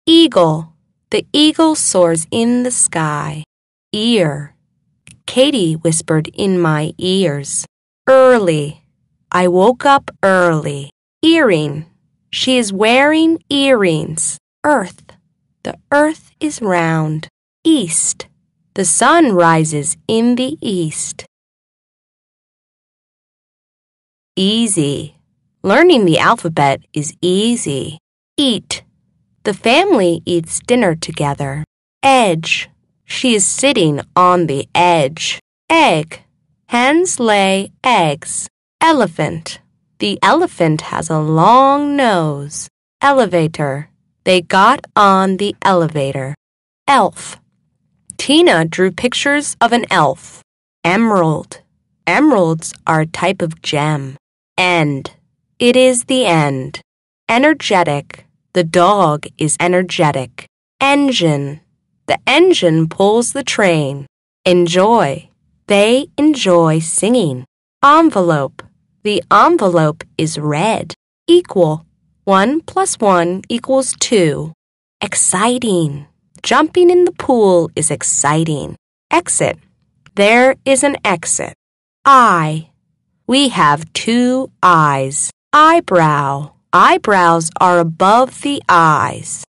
Eagle. The eagle soars in the sky. Ear. Katie whispered in my ears. Early. I woke up early. Earring. She is wearing earrings. Earth. The earth is round. East. The sun rises in the east. Easy. Learning the alphabet is easy. Eat. The family eats dinner together. Edge. She is sitting on the edge. Egg. Hens lay eggs. Elephant. The elephant has a long nose. Elevator. They got on the elevator. Elf. Tina drew pictures of an elf. Emerald. Emeralds are a type of gem. End. It is the end. Energetic. The dog is energetic. Engine. The engine pulls the train. Enjoy. They enjoy singing. Envelope. The envelope is red. Equal. 1 + 1 = 2. Exciting. Jumping in the pool is exciting. Exit. There is an exit. Eye. We have 2 eyes. Eyebrow. Eyebrows are above the eyes.